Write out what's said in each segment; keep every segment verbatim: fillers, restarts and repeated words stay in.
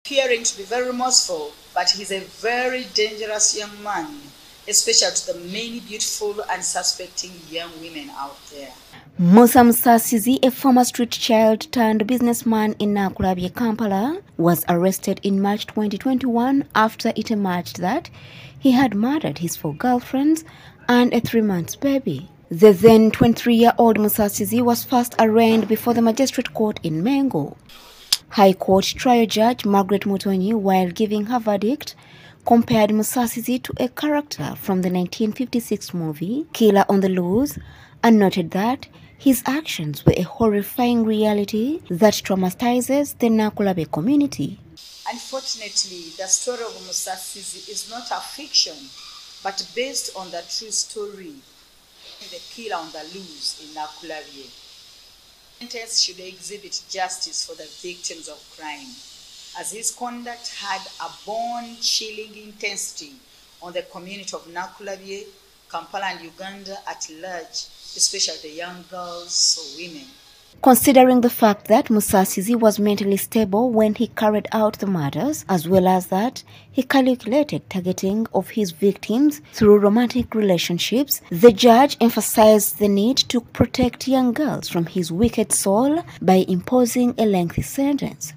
Appearing to be very remorseful, but he's a very dangerous young man, especially to the many beautiful and suspecting young women out there. Musa Musasizi, a former street child turned businessman in Nakulabye, Kampala, was arrested in March twenty twenty-one after it emerged that he had murdered his four girlfriends and a three-month baby. The then twenty-three-year-old Musasizi was first arraigned before the magistrate court in Mengo. High Court trial judge Margaret Mutonyi, while giving her verdict, compared Musasizi to a character from the nineteen fifty-six movie Killer on the Loose and noted that his actions were a horrifying reality that traumatizes the Nakulabye community. Unfortunately, the story of Musasizi is not a fiction, but based on the true story, the Killer on the Loose in Nakulabye. Sentence should exhibit justice for the victims of crime, as his conduct had a bone-chilling intensity on the community of Nakulabye, Kampala and Uganda at large, especially the young girls or women. Considering the fact that Musasizi was mentally stable when he carried out the murders, as well as that he calculated targeting of his victims through romantic relationships, the judge emphasized the need to protect young girls from his wicked soul by imposing a lengthy sentence.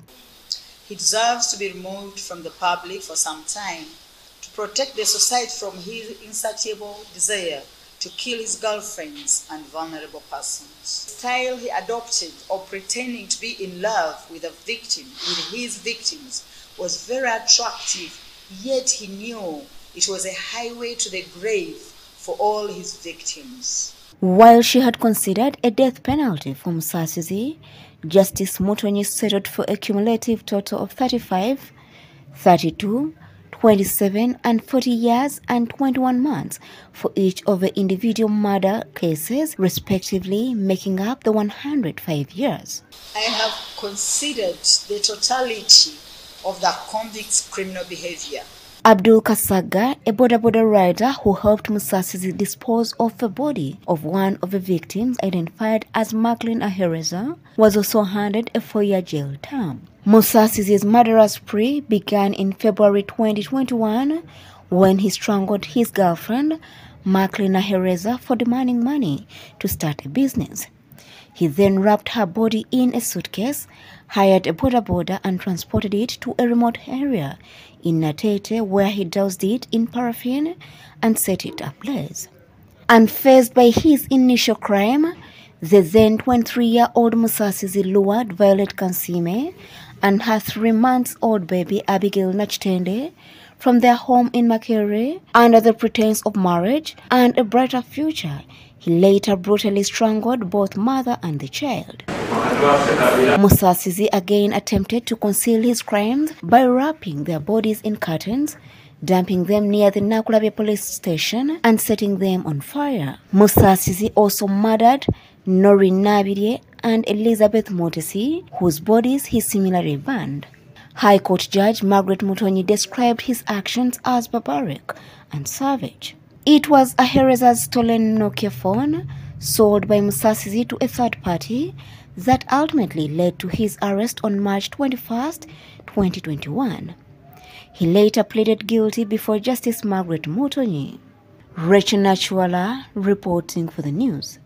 He deserves to be removed from the public for some time to protect the society from his insatiable desire to kill his girlfriends and vulnerable persons. The style he adopted of pretending to be in love with a victim, with his victims, was very attractive, yet he knew it was a highway to the grave for all his victims. While she had considered a death penalty for Musasizi, Justice Mutonyi settled for a cumulative total of thirty-five, thirty-two, twenty-seven and forty years and twenty-one months for each of the individual murder cases, respectively, making up the one hundred five years. I have considered the totality of the convict's criminal behavior. Abdul Kasaga, a Boda Boda rider who helped Musasizi dispose of the body of one of the victims, identified as Macklin Ahereza, was also handed a four-year jail term. Musasizi's murderous spree began in February twenty twenty-one when he strangled his girlfriend, Macklin Ahereza, for demanding money to start a business. He then wrapped her body in a suitcase, hired a boda boda and transported it to a remote area in Natete, where he doused it in paraffin and set it ablaze. Unfazed by his initial crime, the then twenty-three-year-old Musasizi lured Violet Kansime and her three-month-old baby Abigail Nachitende from their home in Makerere under the pretense of marriage and a brighter future. He later brutally strangled both mother and the child. Musasizi again attempted to conceal his crimes by wrapping their bodies in curtains, dumping them near the Nakulabye police station and setting them on fire. Musasizi also murdered Noreen Nabirye and Elizabeth Motesi, whose bodies he similarly burned. High Court Judge Margaret Mutonyi described his actions as barbaric and savage. It was Ahereza's stolen Nokia phone, sold by Musasizi to a third party, that ultimately led to his arrest on March twenty-first, twenty twenty-one. He later pleaded guilty before Justice Margaret Mutonyi. Rachel Nachuala reporting for the news.